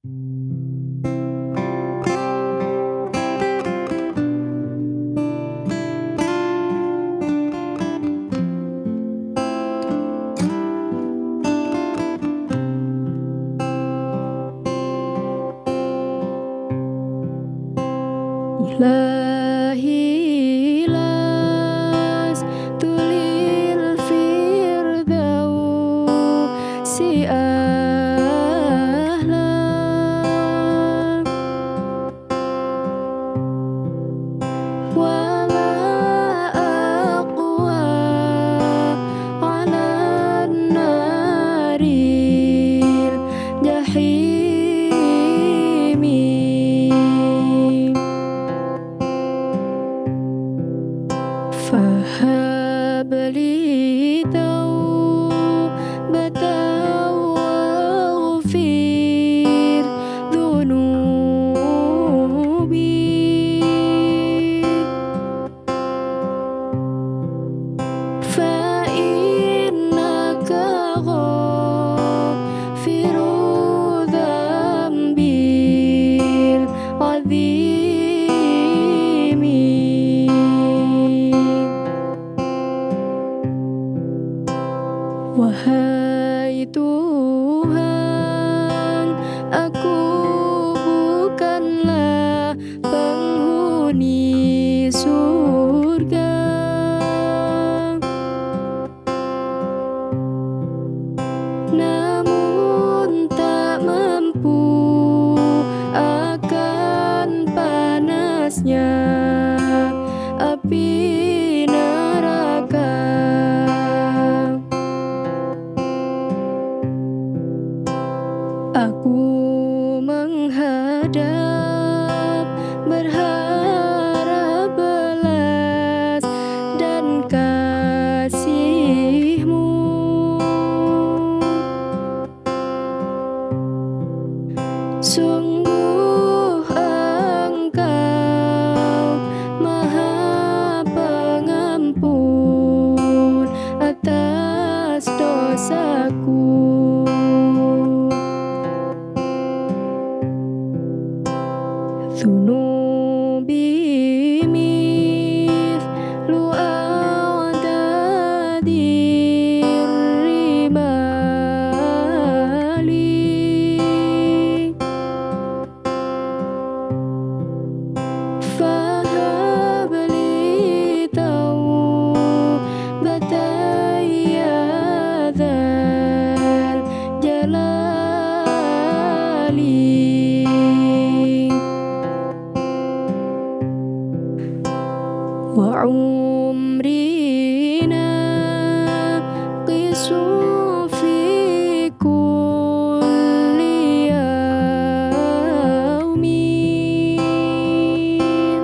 Ilahi las tulil firdausi ahlan wala aqwa ala naril jahimi fahab li taubatan waghfir dhunubi fa innaka ghafiru dhanbil azimi. Wahai Tuhan, aku bukanlah penghuni surga, namun tak mampu akan panasnya api neraka. Aku menghadap berharap belas dan kasih-Mu. Sungguh Engkau Maha Pengampun atas dosaku. Dhunubi mithlu a'dadir rimali fahab li taubatan ya dzal jalali. Wa umrina qisu fi kulli yawmin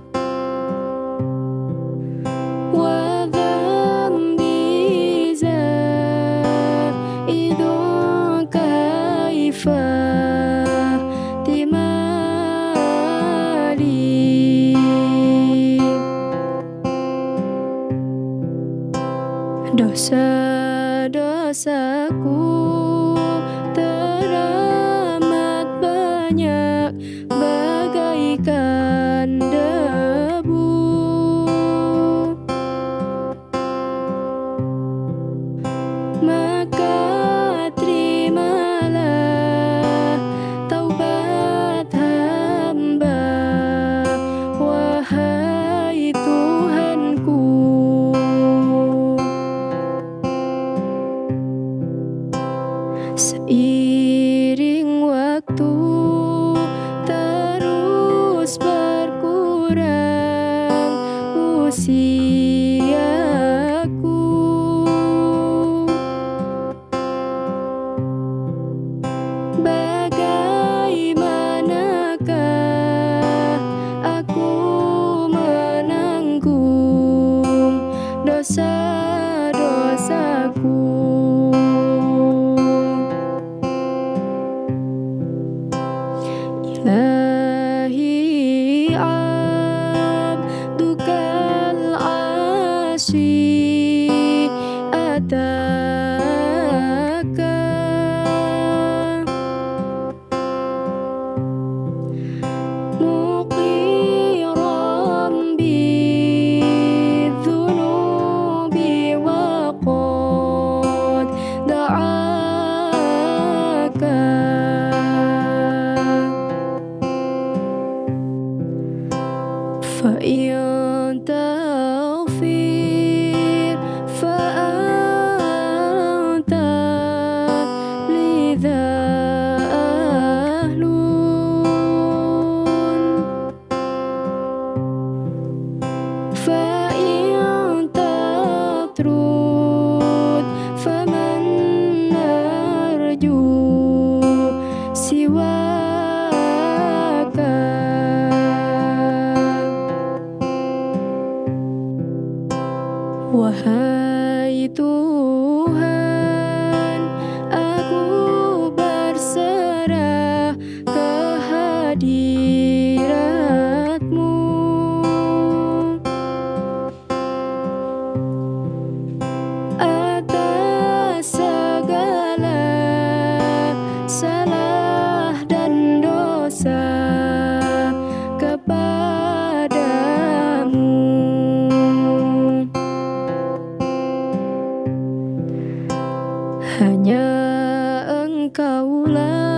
wa dhanbi zaidun kaifa timali. Dosa-dosaku teramat banyak bagaikan debu, maka terimalah taubat hamba, wahai Tuhanku. Seiring waktu terus berkurang usiaku, bagaimanakah aku menanggung dosa-dosaku. Ilahi tuju siwaka. Wahai Tuhan, aku berserah ke hadirat-Mu. Atas segala salah dan dosa kepadamu. Hanya Engkaulah